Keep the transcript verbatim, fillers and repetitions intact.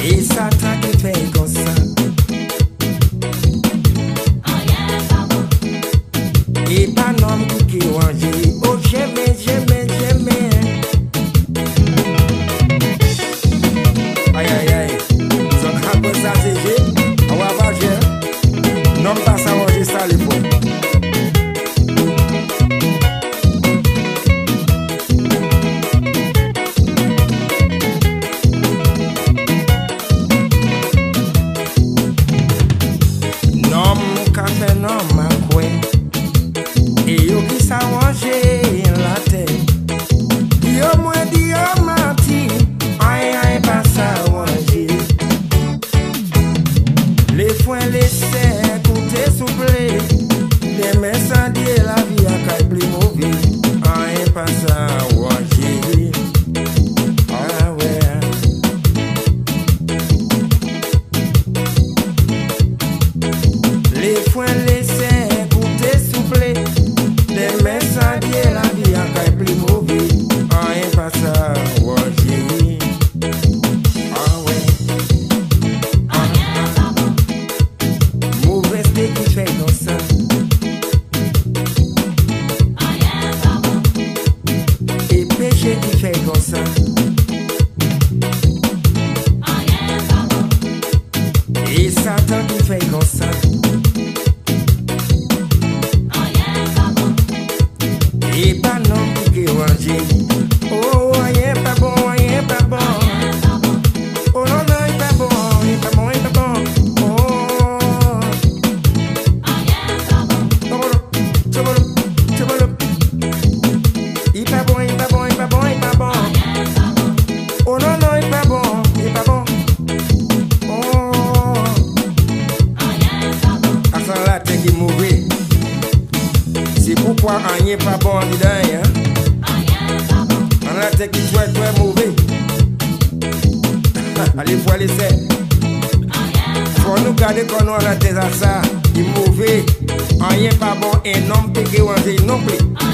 Et Satan qui fait comme ça. Et pas non qui manger. Oh j'aime, j'aime, j'aime. Aïe aïe aïe. Donc après ça c'est j'ai. On va voir j'ai. Non pas ça manger ça les fois. Et Satan qui fait comme ça. Et pas non qui manger. Oh, rien pas bon, rien pas bon. Oh non, non, il pas bon, il pas bon, il pas bon. Oh, il pas bon, il pas bon, il pas bon, il pas bon. Oh non, non, il pas bon, il pas bon. Qui mauvais. C'est pourquoi on n'est pas bon dedans. On a tête qui soit très mauvais. Allez voir les sept. Faut nous garder quand on a tête à ça. Il est mauvais. On n'est pas bon et non pégué ou non plus.